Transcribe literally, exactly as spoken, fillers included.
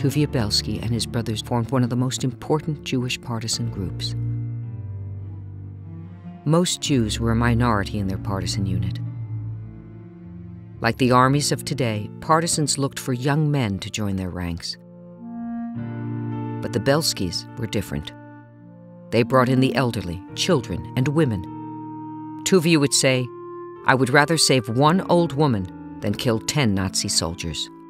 Tovah Bielski and his brothers formed one of the most important Jewish partisan groups. Most Jews were a minority in their partisan unit. Like the armies of today, partisans looked for young men to join their ranks. But the Bielskis were different. They brought in the elderly, children, and women. Tovah would say, "I would rather save one old woman than kill ten Nazi soldiers."